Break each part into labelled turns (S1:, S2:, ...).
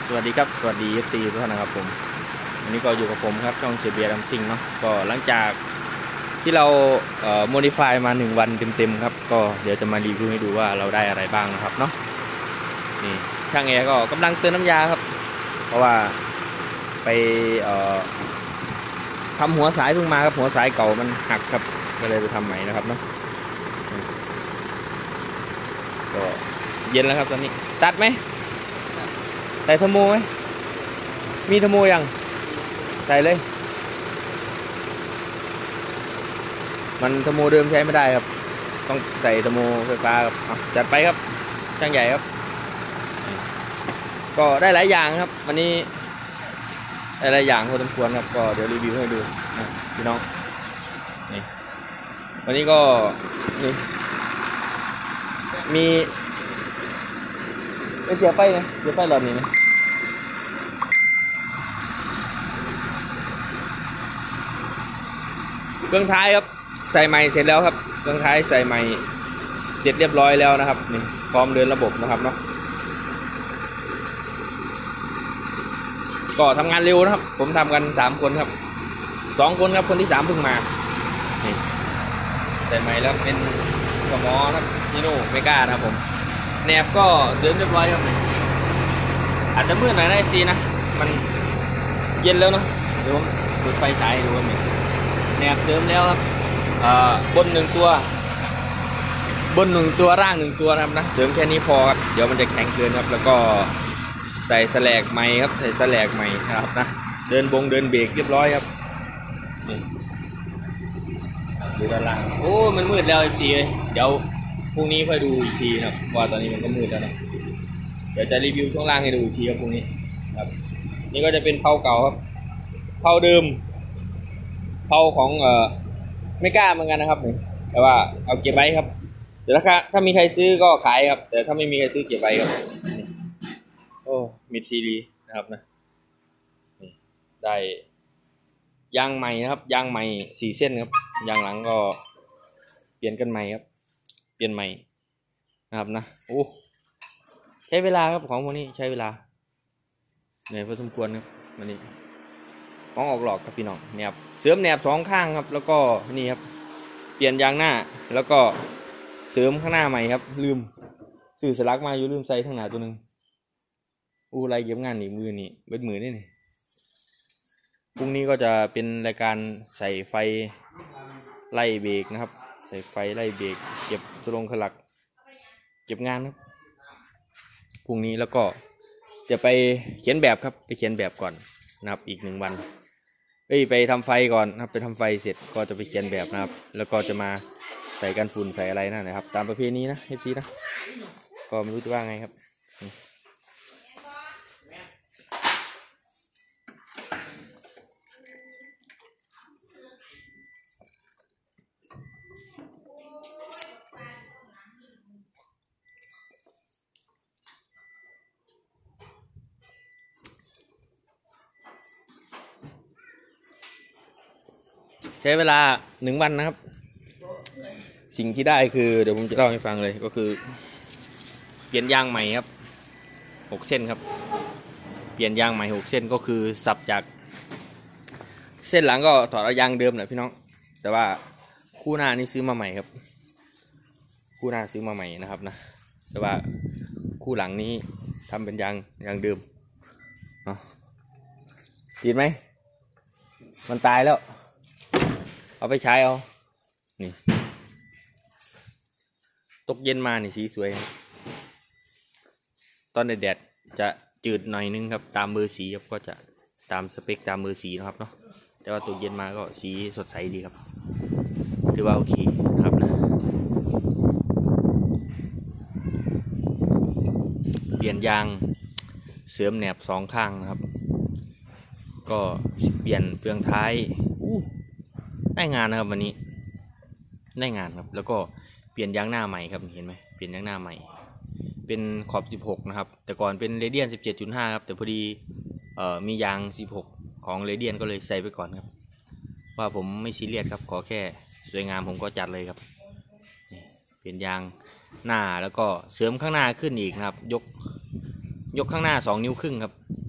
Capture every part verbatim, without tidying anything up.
S1: สวัสดีครับสวัสดี เอฟ ซี ทุกท่านนะครับผมวันนี้ก็อยู่กับผมครับช่องเสียเบียร์ดัมซิงเนาะก็หลังจากที่เราเอ่อโมดิฟายมาหนึ่งวันเต็มๆครับก็เดี๋ยวจะมารีวิวให้ดูว่าเราได้อะไรบ้างนะครับเนาะนี่ช่างแอร์ก็กำลังเติมน้ำยาครับเพราะว่าไปเอ่อทำหัวสายเพิ่งมาครับหัวสายเก่ามันหักครับก็เลยไปทำใหม่นะครับเนาะก็เย็นแล้วครับตอนนี้ตัดไหมใส่เทอร์โมไหมมีเทอร์โมยังใส่เลยมันเทอร์โมเดิมใช้ไม่ได้ครับต้องใส่เทอร์โมไฟฟ้าครับจัดไปครับช่างใหญ่ครับก็ได้หลายอย่างครับวันนี้ได้หลายอย่างพอสมควรครับก็เดี๋ยวรีวิวให้ดูนะพี่น้องนี่วันนี้ก็นี่มีไม่เสียไฟนะเสียไฟหลอดนี้นะเครื่องท้ายครับใส่ใหม่เสร็จแล้วครับเครื่องท้ายใส่ใหม่เสร็จเรียบร้อยแล้วนะครับนี่พร้อมเดินระบบนะครับเนาะก็ทำงานเร็วนะครับผมทำกันสามคนครับสองคนครับคนที่สามเพิ่งมานี่ใส่ใหม่แล้วเป็นสมอครับนิโน่เมกานะครับผมแหนบก็เสริมเรียบร้อยครับอาจจะมืดหน่อยนะทีนะมันเย็นแล้วเนาะเดี๋ยวผมจุดไฟฉายดูว่ามีแหนบเสริมแล้วครับบนหนึ่งตัวบนหนึ่งตัวร่างหนึ่งตัวนะครับนะเสริมแค่นี้พอครับเดี๋ยวมันจะแข็งเกินครับแล้วก็ใส่แสลกใหม่ครับใส่แสลกใหม่ครับนะเดินบงเดินเบรกเรียบร้อยครับนี่ดูด้านล่างโอ้มันมืดแล้วอีกทีเลยเดี๋ยวพรุ่งนี้ค่อยดูอีกทีครับว่าตอนนี้มันก็มืดแล้วนะเดี๋ยวจะรีวิวช่วงล่างให้ดูอีกทีครับพรุ่งนี้ครับนี่ก็จะเป็นเผาเก่าครับเผาเดิมเผาของเอ่อไม่กล้าเหมือนกันนะครับแต่ว่าเอาเก็บไว้ครับเดี๋ยวราคาถ้ามีใครซื้อก็ขายครับแต่ถ้าไม่มีใครซื้อเก็บไว้ครับโอ้มิดซีรีนะครับนะได้ยางใหม่นะครับยางใหม่สี่เส้นครับยางหลังก็เปลี่ยนกันใหม่ครับเปลี่ยนใหม่นะครับนะโอ้ใช้เวลาครับของพวกนี้ใช้เวลาเหนื่อยพอสมควรครับวันนี้ของออกหลอกครับพี่น้องแหนบเสริมแหนบสองข้างครับแล้วก็นี่ครับเปลี่ยนยางหน้าแล้วก็เสริมข้างหน้าใหม่ครับลืมสื่อสลักมาอยู่ลืมใส่ข้างหน้าตัวหนึ่งอู้ไรเก็บงานนี่มือนี่เบ็ดมือนี่นี่พรุ่งนี้ก็จะเป็นรายการใส่ไฟไล่เบรกนะครับใส่ไฟไล่เบรกเก็บสลงขลักเก็บงานครับพรุ่งนี้แล้วก็จะไปเขียนแบบครับไปเขียนแบบก่อนนะครับอีกหนึ่งวันเอ้ยไปทำไฟก่อนนะครับไปทำไฟเสร็จก็จะไปเขียนแบบนะครับแล้วก็จะมาใส่กันฝุ่นใส่อะไรนั่นนะครับตามประเพณีนะเอฟซีนะก็ไม่รู้จะว่าไงครับใช้เวลาหนึ่งวันนะครับสิ่งที่ได้คือเดี๋ยวผมจะเล่าให้ฟังเลยก็คือเปลี่ยนยางใหม่ครับหกเส้นครับเปลี่ยนยางใหม่หกเส้นก็คือสับจากเส้นหลังก็ถอดเอายางเดิมแหละพี่น้องแต่ว่าคู่หน้านี่ซื้อมาใหม่ครับคู่หน้าซื้อมาใหม่นะครับนะแต่ว่าคู่หลังนี้ทำเป็นยางยางเดิมเนาะติดไหมมันตายแล้วเอาไปใช้เอานี่ตกเย็นมานี่สีสวยตอนแดดจะจืดหน่อยนึงครับตามเบอร์สีครับก็จะตามสเปคตามเบอร์สีนะครับเนาะแต่ว่าตกเย็นมาก็สีสดใสดีครับถือว่าโอเคนะครับนะเปลี่ยนยางเสริมแหนบสองข้างนะครับก็เปลี่ยนเฟืองท้ายอู้ได้งานนะครับวันนี้ได้งานครับแล้วก็เปลี่ยนยางหน้าใหม่ครับเห็นไหมเปลี่ยนยางหน้าใหม่เป็นขอบสิบหกนะครับแต่ก่อนเป็นเรเดียน สิบเจ็ดจุดห้า ครับแต่พอดีเอ่อมียางสิบหกของเรเดียนก็เลยใส่ไปก่อนครับว่าผมไม่ซีเรียสครับขอแค่สวยงามผมก็จัดเลยครับเปลี่ยนยางหน้าแล้วก็เสริมข้างหน้าขึ้นอีกนะครับยกยกข้างหน้าสองนิ้วครึ่งครับ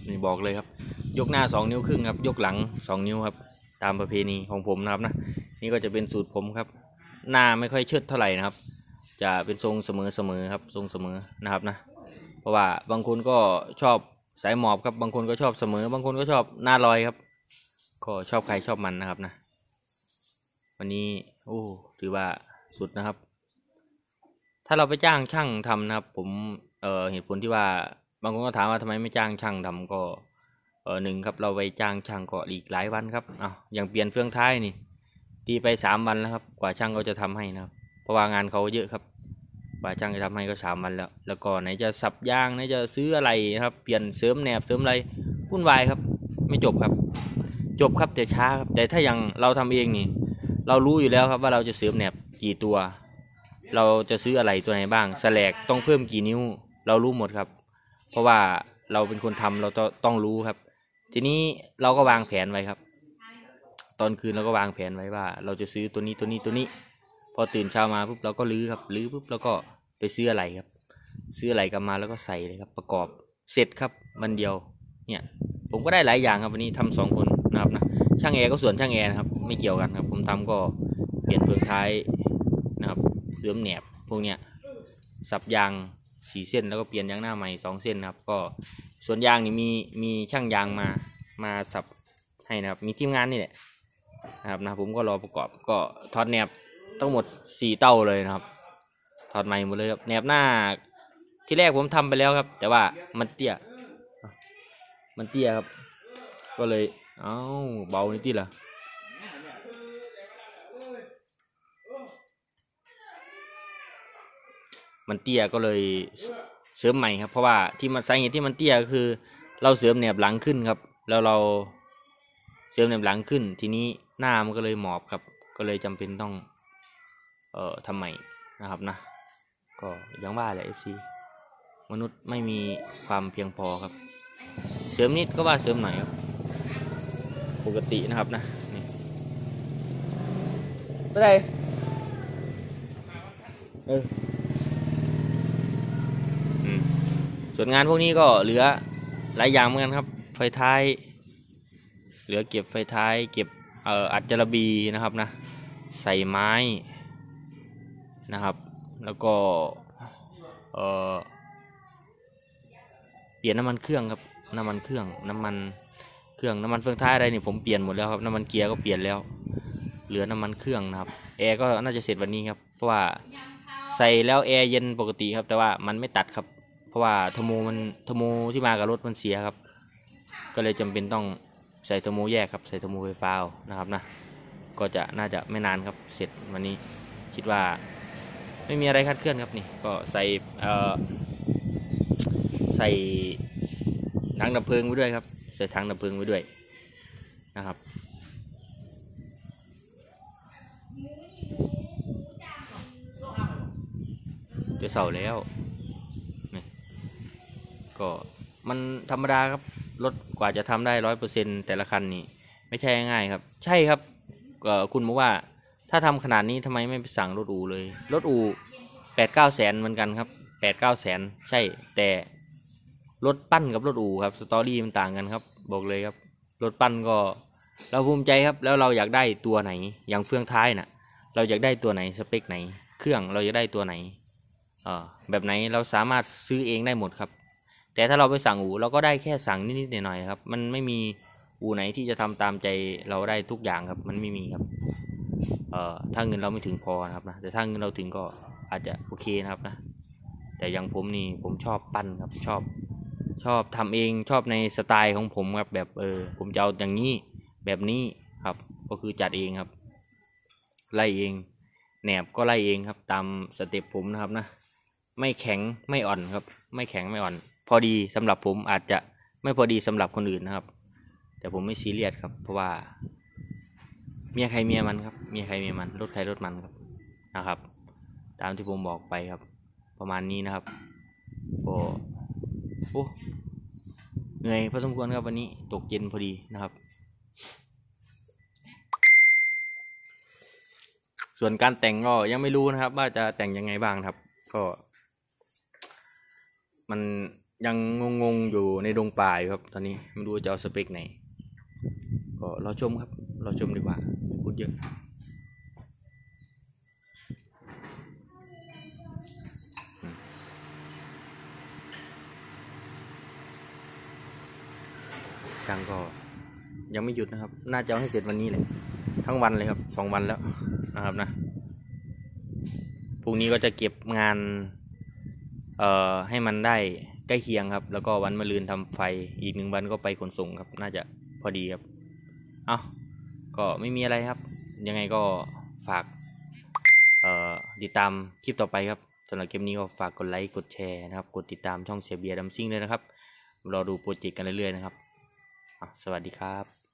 S1: นี่บอกเลยครับยกหน้าสองนิ้วครึ่งครับยกหลังสองนิ้วครับตามประเพณีของผมนะครับนะนี่ก็จะเป็นสูตรผมครับหน้าไม่ค่อยเชิดเท่าไหร่นะครับจะเป็นทรงเสมอเสมอครับทรงเสมอนะครับนะเพราะว่าบางคนก็ชอบสายหมอบครับบางคนก็ชอบเสมอบางคนก็ชอบหน้าลอยครับก็ชอบใครชอบมันนะครับนะวันนี้โอ้ถือว่าสุดนะครับถ้าเราไปจ้างช่างทำนะครับผมเอ่อเหตุผลที่ว่าบางคนก็ถามว่าทำไมไม่จ้างช่างทำก็เออหนึ่งครับเราไปจ้างช่างก็อีกหลายวันครับอ้าวอย่างเปลี่ยนเฟืองท้ายนี่ตีไปสามวันแล้วครับกว่าช่างเขาจะทำให้นะครับเพราะว่างานเขาเยอะครับกว่าช่างจะทำให้ก็สามวันแล้วแล้วก็ไหนจะสับยางไหนจะซื้ออะไรนะครับเปลี่ยนเสริมแหนบเสริมอะไรวุ่นวายครับไม่จบครับจบครับแต่ช้าครับแต่ถ้าอย่างเราทำเองนี่เรารู้อยู่แล้วครับว่าเราจะเสริมแหนบกี่ตัวเราจะซื้ออะไรตัวไหนบ้างแสลกต้องเพิ่มกี่นิ้วเรารู้หมดครับเพราะว่าเราเป็นคนทำเราต้องรู้ครับทีนี้เราก็วางแผนไว้ครับตอนคืนเราก็วางแผนไว้ว่าเราจะซื้อตัวนี้ตัวนี้ตัวนี้พอตื่นเช้ามาปุ๊บเราก็ลื้อครับลื้อปุ๊บแล้วก็ไปซื้ออะไรครับซื้ออะไรกลับมาแล้วก็ใส่เลยครับประกอบเสร็จครับวันเดียวเนี่ยผมก็ได้หลายอย่างครับวันนี้ทำสองคนนะครับนะช่างแอร์ก็ส่วนช่างแอร์นะครับไม่เกี่ยวกันครับผมทำก็เปลี่ยนเฟืองท้ายนะครับเสริมแหนบพวกเนี้ยสับยางสี่เส้นแล้วก็เปลี่ยนยางหน้าใหม่สองเส้นนะครับก็ส่วนยางนี่มีมีช่างยางมามาสับให้นะครับมีทีมงานนี่แหละนะครับนะผมก็รอประกอบก็ถอดแหนบทั้งหมดสี่เต้าเลยนะครับถอดใหม่หมดเลยครับแหนบหน้าที่แรกผมทำไปแล้วครับแต่ว่ามันเตี้ยมันเตี้ยครับก็เลยเอ้าเบานิดเดียวมันเตี้ยก็เลยเสริมใหม่ครับเพราะว่าที่มันสาเหตุที่มันเตี้ยก็คือเราเสริมแหนบหลังขึ้นครับแล้วเราเสริมแหนบหลังขึ้นทีนี้หน้ามันก็เลยหมอบครับก็เลยจำเป็นต้องเอ่อทำใหม่นะครับนะก็อย่างว่าแหละ เอฟ ซี มนุษย์ไม่มีความเพียงพอครับเสริมนิดก็ว่าเสริมหน่อยครับปกตินะครับนะนี่ไม่ได้เออส่วนงานพวกนี้ก็เหลือหลายอย่างเหมือนกันครับไฟท้ายเหลือเก็บไฟท้ายเก็บเอ่ออัดจระบีนะครับนะใส่ไม้นะครับแล้วก็เอ่อเปลี่ยนน้ำมันเครื่องครับน้ำมันเครื่องน้ำมันเครื่องน้ำมันเฟืองท้ายอะไรนี่ผมเปลี่ยนหมดแล้วครับน้ำมันเกียร์ก็เปลี่ยนแล้วเหลือน้ำมันเครื่องนะครับแอร์ก็น่าจะเสร็จวันนี้ครับเพราะว่าใส่แล้วแอร์เย็นปกติครับแต่ว่ามันไม่ตัดครับเพราะว่าเทอร์โมมันเทอร์โมที่มากับรถมันเสียครับก็เลยจำเป็นต้องใส่เทอร์โมแยกครับใส่เทอร์โมไฟฟ้านะครับนะก็จะน่าจะไม่นานครับเสร็จวันนี้คิดว่าไม่มีอะไรคาดเคลื่อนครับนี่ก็ใส่เอ่อใส่ถังดับเพลิงไว้ด้วยครับใส่ถังดับเพลิงไว้ด้วยนะครับจะเสาแล้วนี่ก็มันธรรมดาครับรถกว่าจะทำได้ร้อยเปอร์เซ็นต์แต่ละคันนี่ไม่ใช่ง่ายครับใช่ครับก็คุณบอกว่าถ้าทำขนาดนี้ทำไมไม่ไปสั่งรถอู่เลยรถอู่แปดเก้าแสนเหมือนกันครับแปดเก้าแสนใช่แต่รถปั้นกับรถอู่ครับสตอรี่มันต่างกันครับบอกเลยครับรถปั้นก็เราภูมิใจครับแล้วเราอยากได้ตัวไหนอย่างเฟืองท้ายน่ะเราอยากได้ตัวไหนสเปคไหนเครื่องเราอยากได้ตัวไหนเออแบบไหนเราสามารถซื้อเองได้หมดครับแต่ถ้าเราไปสั่งอู่เราก็ได้แค่สั่งนิดๆหน่อยๆครับมันไม่มีอู่ไหนที่จะทำตามใจเราได้ทุกอย่างครับมันไม่มีครับเอ่อถ้าเงินเราไม่ถึงพอนะครับนะแต่ถ้าเงินเราถึงก็อาจจะโอเคนะครับนะแต่อย่างผมนี่ผมชอบปั้นครับชอบชอบทำเองชอบในสไตล์ของผมครับแบบเออผมจะเอาอย่างนี้แบบนี้ครับก็คือจัดเองครับไล่เองแหนบก็ไล่เองครับตามสเต็ปผมนะครับนะไม่แข็งไม่อ่อนครับไม่แข็งไม่อ่อนพอดีสำหรับผมอาจจะไม่พอดีสำหรับคนอื่นนะครับแต่ผมไม่ซีเรียสครับเพราะว่าเมียใครเมียมันครับเมียใครเมียมันรถใครรถมันครับนะครับตามที่ผมบอกไปครับประมาณนี้นะครับโอ้โหเหนื่อยพอสมควรครับวันนี้ตกเย็นพอดีนะครับส่วนการแต่งก็ยังไม่รู้นะครับว่าจะแต่งยังไงบ้างครับก็มันยังงงๆอยู่ในดงป่าอยู่ครับตอนนี้ไม่รู้จะเอาสเปคไหนก็รอชมครับรอชมดีกว่าไม่พูดเยอะช่างก็ยังไม่หยุดนะครับน่าจะเอาให้เสร็จวันนี้เลยทั้งวันเลยครับสองวันแล้วนะครับนะพรุ่งนี้ก็จะเก็บงานเอ่อให้มันได้ใกล้เคียงครับแล้วก็วันมะรืนทำไฟอีกหนึ่งวันก็ไปขนส่งครับน่าจะพอดีครับเอาก็ไม่มีอะไรครับยังไงก็ฝากเอ่อติดตามคลิปต่อไปครับสำหรับคลิปนี้ก็ฝากกดไลค์กดแชร์นะครับกดติดตามช่องเสียเบียร์ดัมซิ่งด้วยนะครับรอดูโปรเจกต์กันเรื่อยๆนะครับสวัสดีครับ